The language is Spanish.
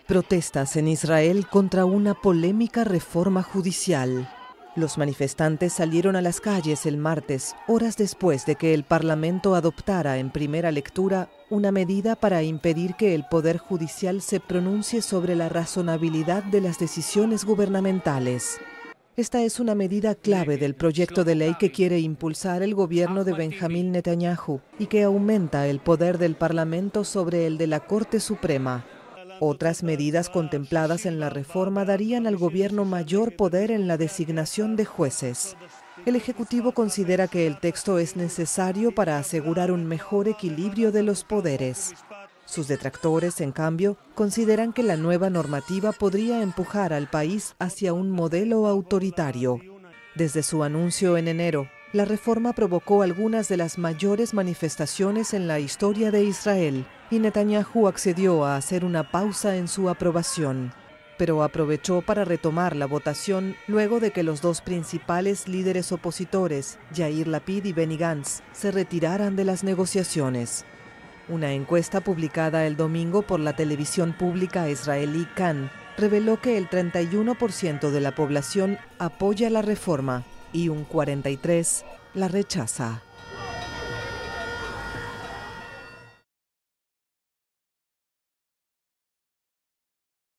Protestas en Israel contra una polémica reforma judicial. Los manifestantes salieron a las calles el martes, horas después de que el Parlamento adoptara en primera lectura una medida para impedir que el Poder Judicial se pronuncie sobre la razonabilidad de las decisiones gubernamentales. Esta es una medida clave del proyecto de ley que quiere impulsar el gobierno de Benjamín Netanyahu y que aumenta el poder del Parlamento sobre el de la Corte Suprema. Otras medidas contempladas en la reforma darían al gobierno mayor poder en la designación de jueces. El Ejecutivo considera que el texto es necesario para asegurar un mejor equilibrio de los poderes. Sus detractores, en cambio, consideran que la nueva normativa podría empujar al país hacia un modelo autoritario. Desde su anuncio en enero, la reforma provocó algunas de las mayores manifestaciones en la historia de Israel y Netanyahu accedió a hacer una pausa en su aprobación, pero aprovechó para retomar la votación luego de que los dos principales líderes opositores, Yair Lapid y Benny Gantz, se retiraran de las negociaciones. Una encuesta publicada el domingo por la televisión pública israelí Kan reveló que el 31% de la población apoya la reforma y un 43% la rechaza.